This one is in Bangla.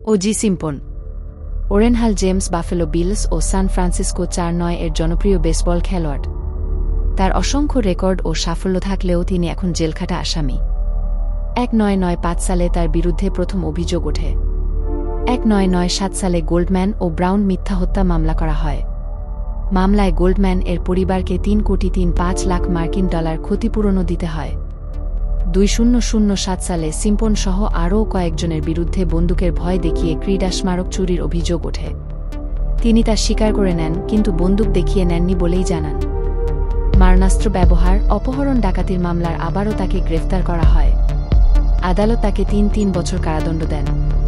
ও.জি. Simpson. Orenthal James Buffalo Bills ও সান ফ্রান্সিসকো ৪-৯ এর জনপ্রিয় বেসবল খেলোয়াড়। তার অসংখ্য রেকর্ড ও সাফল্য থাকলেও তিনি এখন জেলখাটা আসামি। ১৯৯৫ সালে তার বিরুদ্ধে প্রথম অভিযোগ ওঠে। ১৯৯৭ সালে গোল্ডম্যান ও ব্রাউন মিথ্যা হত্যা মামলা করা হয়। মামলায় গোল্ডম্যান এর পরিবারকে $৩.৩৫ লাখ ক্ষতিপূরণও দিতে হয়। ২০০৭ সালে সিম্পন সহ আরও কয়েকজনের বিরুদ্ধে বন্দুকের ভয় দেখিয়ে ক্রীড়া স্মারক চুরির অভিযোগ ওঠে। তিনি তা স্বীকার করে নেন, কিন্তু বন্দুক দেখিয়ে নেননি বলেই জানান। মারণাস্ত্র ব্যবহার, অপহরণ, ডাকাতির মামলার আবারও তাকে গ্রেফতার করা হয়। আদালত তাকে ৩ বছর কারাদণ্ড দেন।